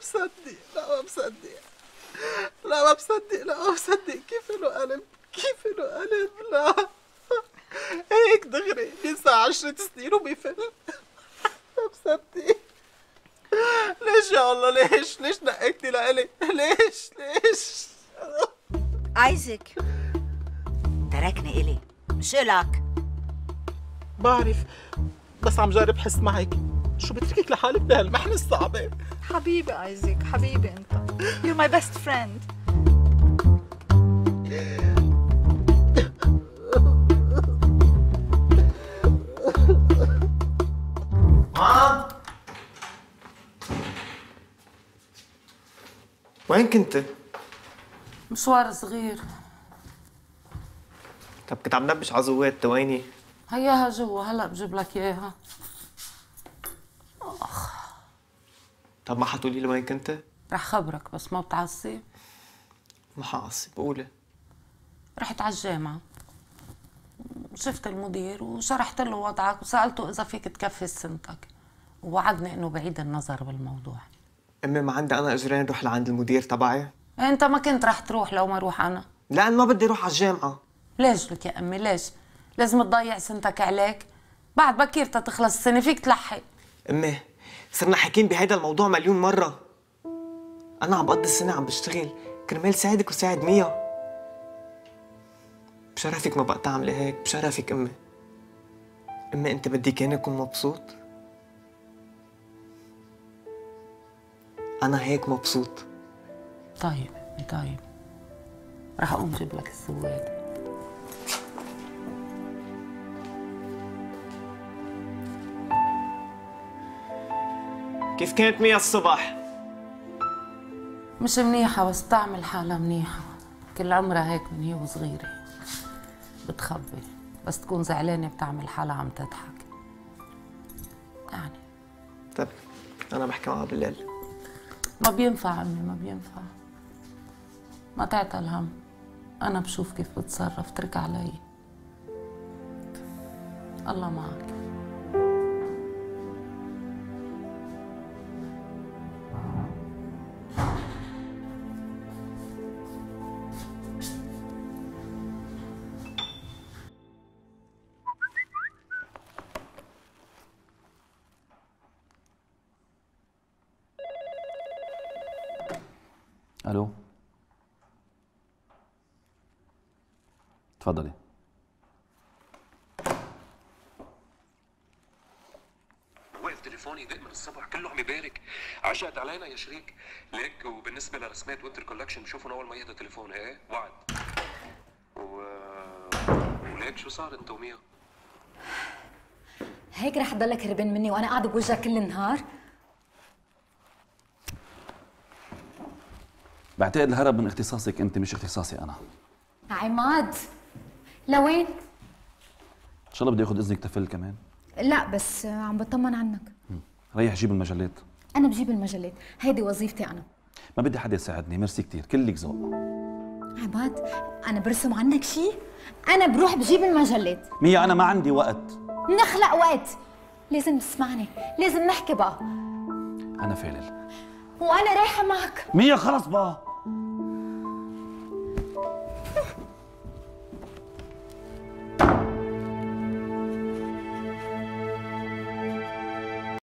مصدق، لا ما مصدق، لا ما مصدق، لا ما مصدق. كيف له قلب؟ كيف له قلب؟ لا هيك دغري بينسى 10 سنين وبيفل. ما مصدق. ليش يا الله ليش؟ ليش نقيتني لإلي؟ ليش؟ ايزك تركني إلي مش إلك. بعرف بس عم جرب حس معك. شو بتركك لحالك بهالمحنة الصعبة؟ حبيبي ايزك، حبيبي انت. You're my best friend. مام وين كنت؟ مشوار صغير. طب كنت عم نبش على زوات، ويني؟ هياها جوا، هلا بجيب لك اياها. طب ما حتقولي لي وين كنت؟ رح خبرك بس ما بتعصب. ما حعصب، قولي. رحت على الجامعة، شفت المدير وشرحت له وضعك وسألته إذا فيك تكفي سنتك، ووعدني إنه بعيد النظر بالموضوع. امي ما عندي انا اجرين اروح لعند المدير تبعي؟ أنت ما كنت رح تروح لو ما أروح أنا؟ لأن ما بدي اروح على الجامعة. ليش لك يا أمي ليش؟ لازم تضيع سنتك عليك؟ بعد بكير تخلص السنة فيك تلحق. امي صرنا حاكين بهيدا الموضوع مليون مرة. أنا عم بقضي السنة عم بشتغل كرمال ساعدك وساعد ميا. بشرفك ما بقى تعملي هيك، بشرفك امي. امي انت بدي كان اكون مبسوط؟ انا هيك مبسوط. طيب طيب، رح أقوم جيب لك السواد. كيف كانت ميا الصبح؟ مش منيحة بس تعمل حالها منيحة، كل عمرها هيك من هي وصغيرة بتخبي، بس تكون زعلانة بتعمل حالها عم تضحك يعني. طيب أنا بحكي معها بالليل. ما بينفع عمي، ما بينفع، ما تعتل هم، أنا بشوف كيف بتصرف، اترك علي. الله معك. الو، تفضلي. واقف تليفوني دق من الصبح كله عم يبارك، عشقت علينا يا شريك. ليك وبالنسبه لرسمات وينتر كولكشن بشوفهم اول ما يهدى تليفون. ايه وعد. وليك شو صار انت وميا؟ هيك رح تضلك هربان مني وانا قاعده بوجهك كل النهار؟ بعتقد الهرب من اختصاصك انت مش اختصاصي انا. عماد لوين؟ ان شاء الله بدي اخذ اذنك تفل كمان. لا بس عم بطمن عنك. ريح جيب المجلات. انا بجيب المجلات، هيدي وظيفتي انا. ما بدي حدا يساعدني، ميرسي كثير، كلك ذوق. عماد انا برسم عنك شيء؟ انا بروح بجيب المجلات. ميا انا ما عندي وقت. نخلق وقت، لازم تسمعني، لازم نحكي بقى. انا فالل وانا رايحه معك. ميا خلص بقى.